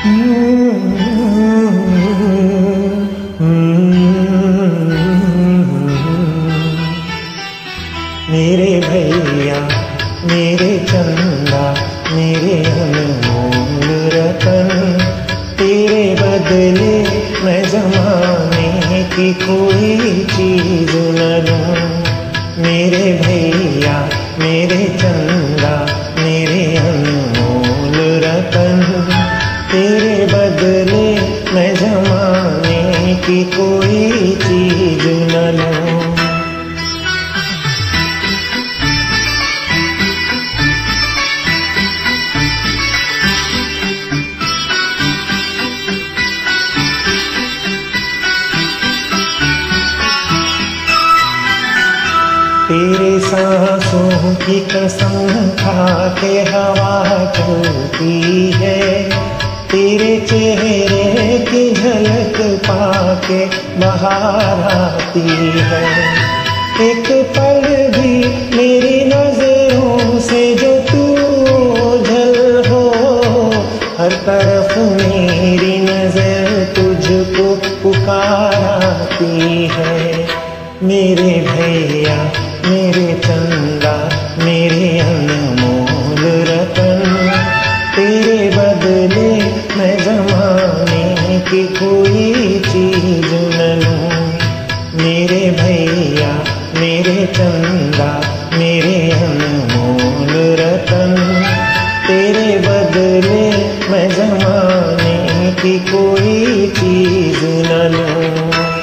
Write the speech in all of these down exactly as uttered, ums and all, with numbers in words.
मेरे भैया मेरे चंदा मेरे अनमोल रतन, तेरे बदले मैं जमाने की कोई चीज न लूं। मेरे भैया मेरे चंदा मेरे अनमोल रतन, तेरे बदले मैं जमाने की कोई चीज न लूं। तेरे सांसों की कसम खा के हवा चलती है, तेरे चेहरे की झलक पाके बहार आती है। एक पल भी मेरी नजरों से जो तू ओझल हो, हर तरफ मेरी नजर तुझको पुकार आती है। मेरे भैया मेरे चंदा मेरे अनमोल रतन, तेरे बदले मैं जमाने की कोई चीज न लूं। मेरे भैया मेरे चंदा मेरे अनमोल रतन, तेरे बदले मैं जमाने की कोई चीज न लूं।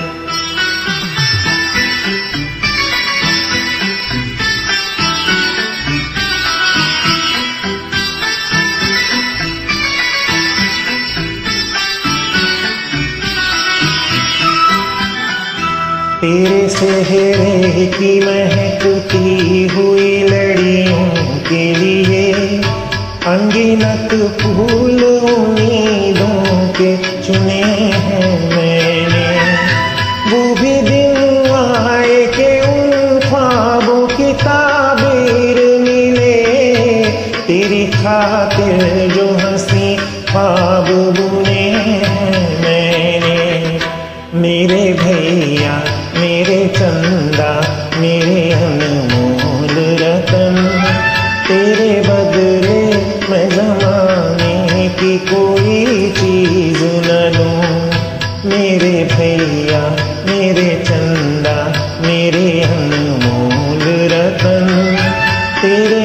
तेरे सेहरे की महकती हुई लड़ियों के लिए अनगिनत फूल उम्मीदों के चुने हैं मैंने। वो भी दिन आए के उन ख्वाबों की ताबीर मिले, तेरी खातिर जो हंसी ख्वाब बुने हैं मैंने। मेरे भैया मेरे चंदा मेरे अनमोल रतन, तेरे बदले मैं जमाने की कोई चीज न लूं। मेरे भैया मेरे चंदा मेरे अनमोल रतन, तेरे